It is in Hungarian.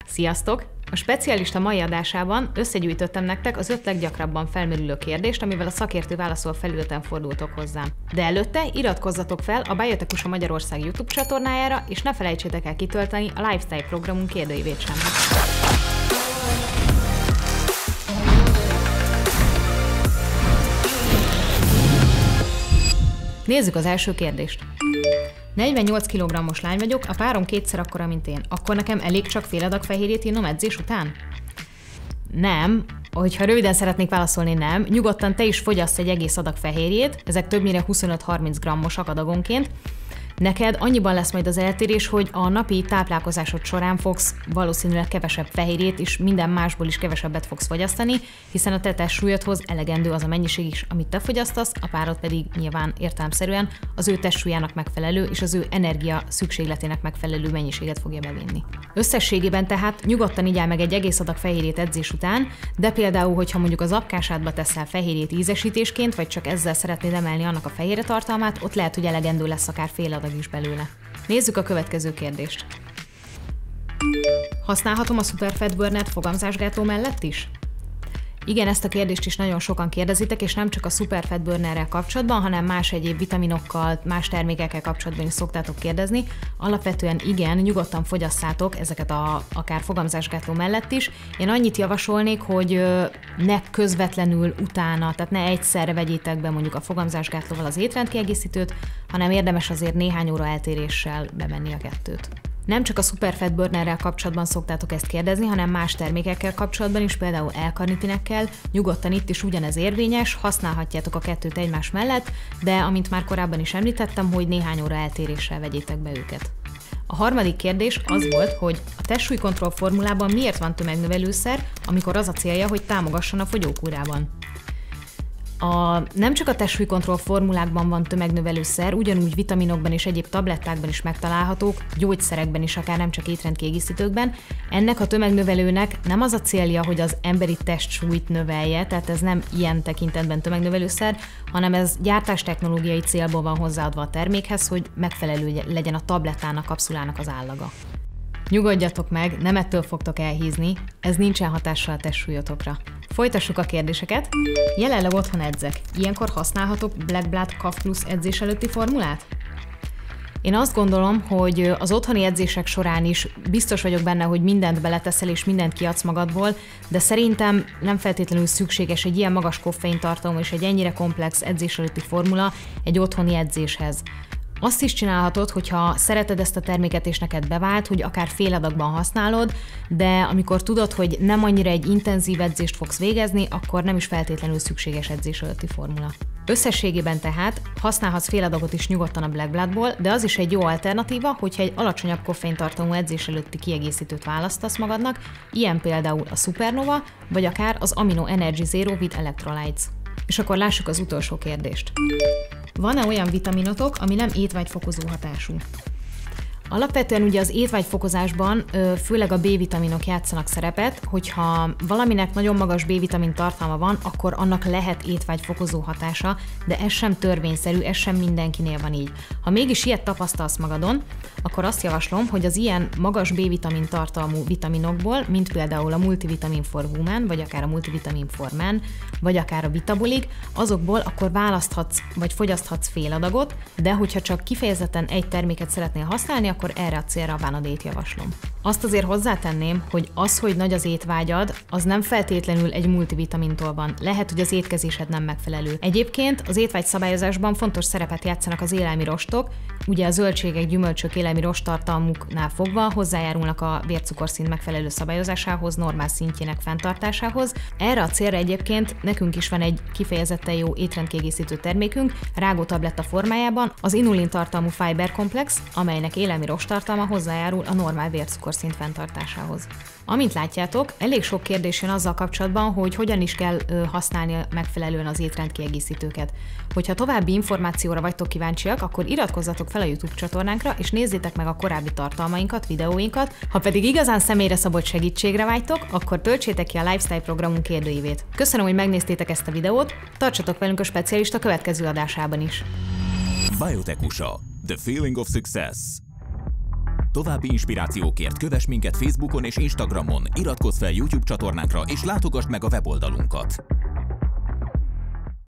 Sziasztok! A specialista mai adásában összegyűjtöttem nektek az 5 leggyakrabban felmerülő kérdést, amivel a szakértő válaszol felületen fordultok hozzám. De előtte iratkozzatok fel a Biotekus Magyarország YouTube csatornájára, és ne felejtsétek el kitölteni a Lifestyle programunk kérdőívét sem. Nézzük az első kérdést. 48 kg-os lány vagyok, a párom kétszer akkora, mint én. Akkor nekem elég csak fél adag fehérjét innom edzés után? Nem. Hogyha röviden szeretnék válaszolni, nem. Nyugodtan te is fogyassz egy egész adag fehérjét, ezek többnyire 25-30 g-osak adagonként. Neked annyiban lesz majd az eltérés, hogy a napi táplálkozásod során fogsz valószínűleg kevesebb fehérjét, és minden másból is kevesebbet fogsz fogyasztani, hiszen a te testsúlyodhoz elegendő az a mennyiség is, amit te fogyasztasz, a párod pedig nyilván értelemszerűen az ő testsúlyának megfelelő és az ő energia szükségletének megfelelő mennyiséget fogja bevinni. Összességében tehát nyugodtan igyál meg egy egész adag fehérjét edzés után, de például, hogyha mondjuk az apkásádba teszel fehérjét ízesítésként, vagy csak ezzel szeretnéd emelni annak a fehérje tartalmát, ott lehet, hogy elegendő lesz akár fél adag is belőle. Nézzük a következő kérdést. Használhatom a Superfat Burner-t fogamzásgátló mellett is? Igen, ezt a kérdést is nagyon sokan kérdezitek, és nem csak a Superfat Burnerrel kapcsolatban, hanem más egyéb vitaminokkal, más termékekkel kapcsolatban is szoktátok kérdezni. Alapvetően igen, nyugodtan fogyasszátok ezeket akár fogamzásgátló mellett is. Én annyit javasolnék, hogy ne közvetlenül utána, tehát ne egyszerre vegyétek be mondjuk a fogamzásgátlóval az étrendkiegészítőt, hanem érdemes azért néhány óra eltéréssel bevenni a kettőt. Nem csak a Superfat Burnerrel kapcsolatban szoktátok ezt kérdezni, hanem más termékekkel kapcsolatban is, például L-karnitinekkel, nyugodtan itt is ugyanez érvényes, használhatjátok a kettőt egymás mellett, de amint már korábban is említettem, hogy néhány óra eltéréssel vegyétek be őket. A harmadik kérdés az volt, hogy a testsúlykontroll formulában miért van tömegnövelőszer, amikor az a célja, hogy támogasson a fogyókúrában. Nem csak a testsúlykontroll formulákban van tömegnövelőszer, ugyanúgy vitaminokban és egyéb tablettákban is megtalálhatók, gyógyszerekben is, akár nem csak étrendkiegészítőkben. Ennek a tömegnövelőnek nem az a célja, hogy az emberi testsúlyt növelje, tehát ez nem ilyen tekintetben tömegnövelőszer, hanem ez gyártástechnológiai célból van hozzáadva a termékhez, hogy megfelelő legyen a tablettának, kapszulának az állaga. Nyugodjatok meg, nem ettől fogtok elhízni, ez nincsen hatással a testsúlyotokra. Folytassuk a kérdéseket. Jelenleg otthon edzek. Ilyenkor használhatok Black Blood Calf Plus edzés előtti formulát? Én azt gondolom, hogy az otthoni edzések során is biztos vagyok benne, hogy mindent beleteszel és mindent kiadsz magadból, de szerintem nem feltétlenül szükséges egy ilyen magas koffeintartalmú és egy ennyire komplex edzés előtti formula egy otthoni edzéshez. Azt is csinálhatod, hogyha szereted ezt a terméket és neked bevált, hogy akár fél adagban használod, de amikor tudod, hogy nem annyira egy intenzív edzést fogsz végezni, akkor nem is feltétlenül szükséges edzés előtti formula. Összességében tehát használhatsz fél adagot is nyugodtan a Black Bloodból, de az is egy jó alternatíva, hogyha egy alacsonyabb koffeintartalmú edzés előtti kiegészítőt választasz magadnak, ilyen például a Supernova, vagy akár az Amino Energy Zero with Electrolytes. És akkor lássuk az utolsó kérdést. Van-e olyan vitaminotok, ami nem étvágyfokozó hatású? Alapvetően ugye az étvágyfokozásban főleg a B-vitaminok játszanak szerepet, hogyha valaminek nagyon magas B-vitamin tartalma van, akkor annak lehet étvágyfokozó hatása, de ez sem törvényszerű, ez sem mindenkinél van így. Ha mégis ilyet tapasztalsz magadon, akkor azt javaslom, hogy az ilyen magas B-vitamin tartalmú vitaminokból, mint például a Multivitamin for Women, vagy akár a Multivitamin for Men, vagy akár a Vitabolig, azokból akkor választhatsz, vagy fogyaszthatsz fél adagot, de hogyha csak kifejezetten egy terméket szeretnél használni, akkor erre a célra a Vanadét javaslom. Azt azért hozzátenném, hogy az, hogy nagy az étvágyad, az nem feltétlenül egy multivitamintól van. Lehet, hogy az étkezésed nem megfelelő. Egyébként az étvágy szabályozásban fontos szerepet játszanak az élelmi rostok, ugye a zöldségek, gyümölcsök élelmi rosttartalmuknál fogva hozzájárulnak a vércukorszint megfelelő szabályozásához, normál szintjének fenntartásához. Erre a célra egyébként nekünk is van egy kifejezetten jó étrendkiegészítő termékünk, rágótabletta formájában, az inulin tartalmú Fiber Complex, amelynek élelmi rosttartalma hozzájárul a normál vércukorszint fenntartásához. Amint látjátok, elég sok kérdés jön azzal kapcsolatban, hogy hogyan is kell használni megfelelően az étrendkiegészítőket. Hogyha további információra vagytok kíváncsiak, akkor iratkozzatok fel a YouTube csatornánkra, és nézzétek meg a korábbi tartalmainkat, videóinkat. Ha pedig igazán személyre szabott segítségre vágytok, akkor töltsétek ki a Lifestyle programunk kérdőívét. Köszönöm, hogy megnéztétek ezt a videót, tartsatok velünk a specialista következő adásában is. Biotekus, the feeling of success. További inspirációkért kövess minket Facebookon és Instagramon, iratkozz fel YouTube csatornánkra és látogass meg a weboldalunkat.